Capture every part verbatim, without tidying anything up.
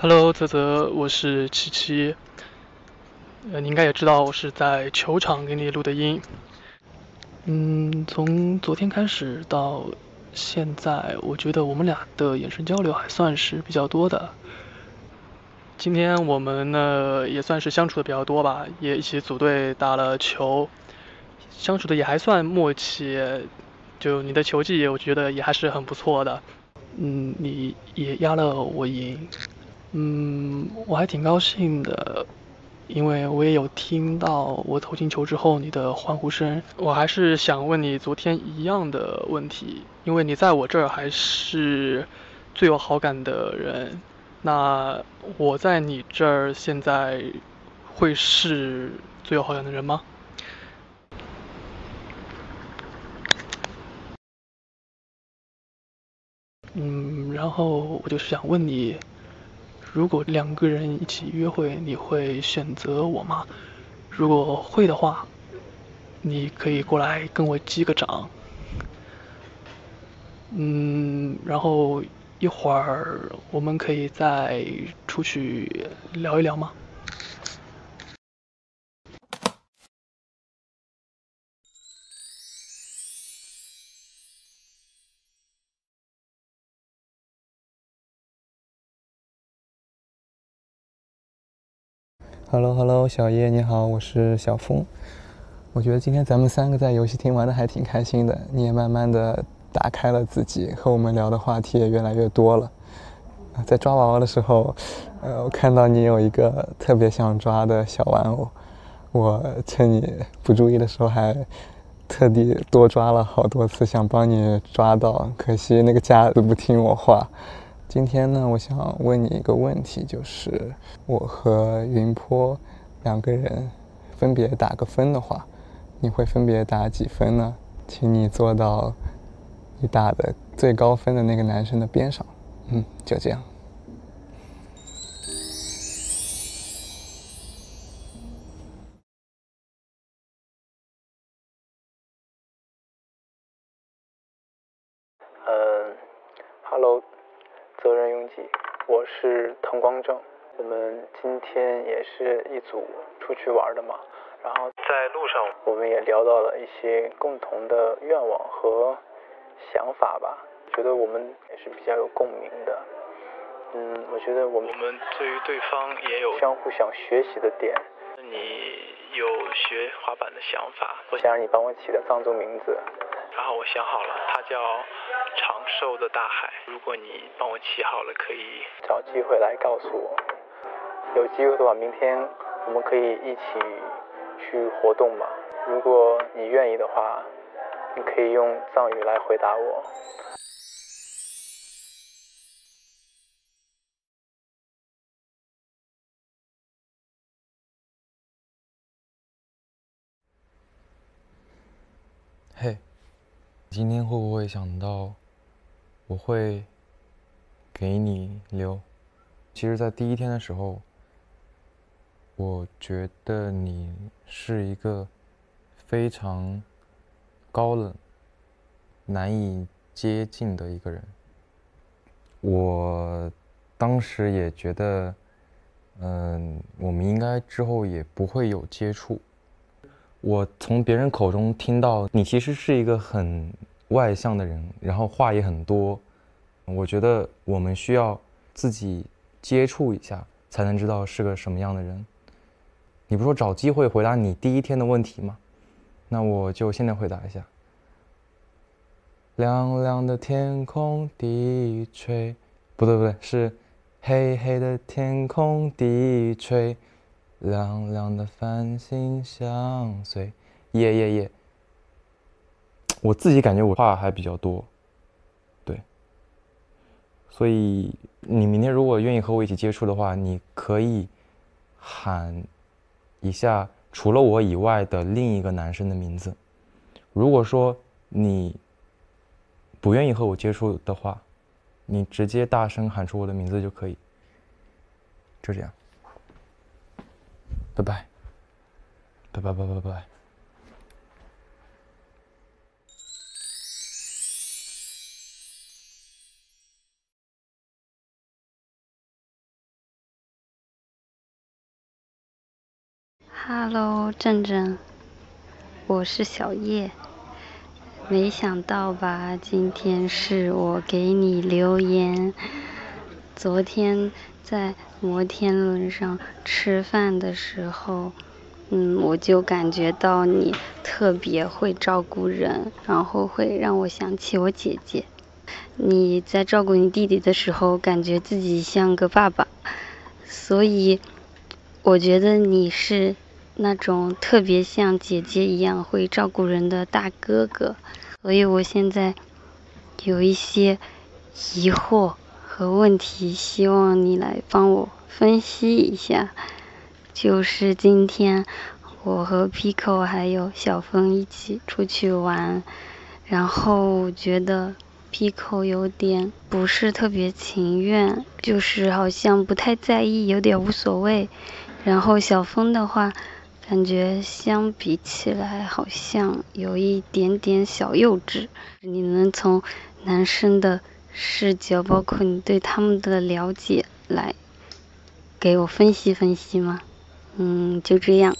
Hello，泽泽，我是七七。呃，你应该也知道我是在球场给你录的音。嗯，从昨天开始到现在，我觉得我们俩的眼神交流还算是比较多的。今天我们呢也算是相处的比较多吧，也一起组队打了球，相处的也还算默契。就你的球技，我觉得也还是很不错的。嗯，你也压了我赢。嗯，我还挺高兴的，因为我也有听到我投进球之后你的欢呼声。我还是想问你昨天一样的问题，因为你在我这儿还是最有好感的人，那我在你这儿现在会是最有好感的人吗？嗯，然后我就是想问你，如果两个人一起约会，你会选择我吗？如果会的话，你可以过来跟我击个掌。嗯，然后一会儿我们可以再出去聊一聊吗？ h e l l o h e l l o 小叶你好，我是小峰。我觉得今天咱们三个在游戏厅玩的还挺开心的，你也慢慢的打开了自己，和我们聊的话题也越来越多了。在抓娃娃的时候，呃，我看到你有一个特别想抓的小玩偶，我趁你不注意的时候还特地多抓了好多次，想帮你抓到，可惜那个架子不听我话。今天呢，我想问你一个问题，就是我和云坡两个人分别打个分的话，你会分别打几分呢？请你坐到你打的最高分的那个男生的边上。嗯，就这样。 嗯，Hello，责任拥挤，我是滕光正。我们今天也是一组出去玩的嘛，然后在路上我们也聊到了一些共同的愿望和想法吧，觉得我们也是比较有共鸣的。嗯，我觉得我们我们对于对方也有相互想学习的点。你有学滑板的想法，我想让你帮我起个藏族名字。然后我想好了，它叫长寿的大海。如果你帮我起好了，可以找机会来告诉我。有机会的话，明天我们可以一起去活动嘛。如果你愿意的话，你可以用藏语来回答我。 嘿，今天会不会想到我会给你留？其实，在第一天的时候，我觉得你是一个非常高冷、难以接近的一个人。我当时也觉得，嗯，我们应该之后也不会有接触。我从别人口中听到你其实是一个很外向的人，然后话也很多。我觉得我们需要自己接触一下，才能知道是个什么样的人。你不说找机会回答你第一天的问题吗？那我就现在回答一下。亮亮的天空低垂，不对不对，是黑黑的天空低垂，亮亮的繁星相随。耶耶耶！我自己感觉我话还比较多，对，所以你明天如果愿意和我一起接触的话，你可以喊一下除了我以外的另一个男生的名字。如果说你不愿意和我接触的话，你直接大声喊出我的名字就可以。就这样，拜拜，拜拜拜拜拜拜。 Hello， 正正，我是小叶。没想到吧，今天是我给你留言。昨天在摩天轮上吃饭的时候，嗯，我就感觉到你特别会照顾人，然后会让我想起我姐姐。你在照顾你弟弟的时候，感觉自己像个爸爸，所以我觉得你是那种特别像姐姐一样会照顾人的大哥哥。所以我现在有一些疑惑和问题，希望你来帮我分析一下。就是今天我和 Pico 还有小峰一起出去玩，然后我觉得 Pico 有点不是特别情愿，就是好像不太在意，有点无所谓。然后小峰的话，感觉相比起来好像有一点点小幼稚。你能从男生的视角，包括你对他们的了解，来给我分析分析吗？嗯，就这样。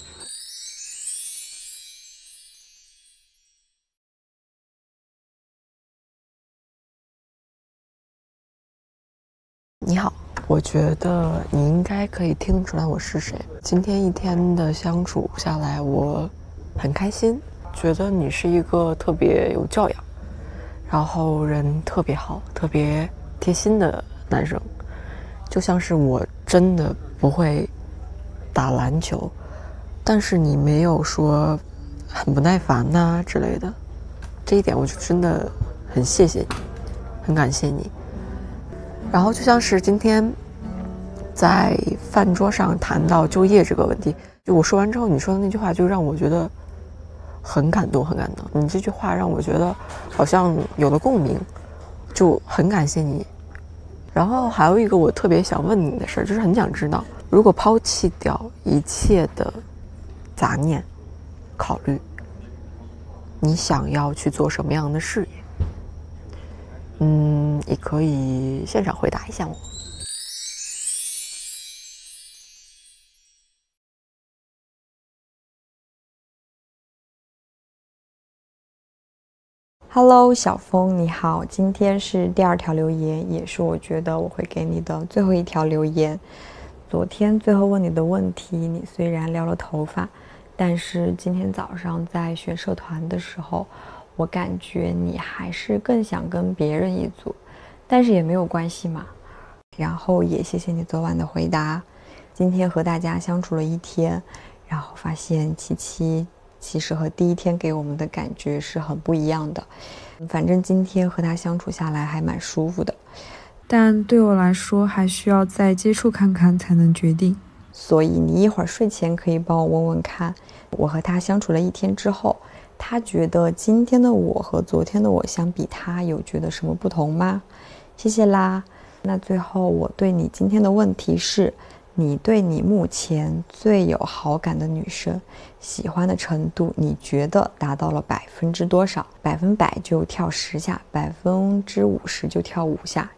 你好，我觉得你应该可以听得出来我是谁。今天一天的相处下来，我很开心，觉得你是一个特别有教养，然后人特别好、特别贴心的男生。就像是我真的不会打篮球，但是你没有说很不耐烦呐、啊、之类的，这一点我就真的很谢谢你，很感谢你。然后就像是今天在饭桌上谈到就业这个问题，就我说完之后你说的那句话就让我觉得很感动很感动，你这句话让我觉得好像有了共鸣，就很感谢你。然后还有一个我特别想问你的事儿，就是很想知道，如果抛弃掉一切的杂念考虑，你想要去做什么样的事业？嗯，你可以现场回答一下我。 Hello， 小峰，你好，今天是第二条留言，也是我觉得我会给你的最后一条留言。昨天最后问你的问题，你虽然撩了头发，但是今天早上在选社团的时候，我感觉你还是更想跟别人一组，但是也没有关系嘛。然后也谢谢你昨晚的回答。今天和大家相处了一天，然后发现七七其实和第一天给我们的感觉是很不一样的。反正今天和他相处下来还蛮舒服的， 但对我来说还需要再接触看看才能决定。 所以你一会儿睡前可以帮我问问看，我和他相处了一天之后，他觉得今天的我和昨天的我相比，他有觉得什么不同吗？谢谢啦。那最后我对你今天的问题是，你对你目前最有好感的女生喜欢的程度，你觉得达到了百分之多少？百分百就跳十下，百分之五十就跳五下，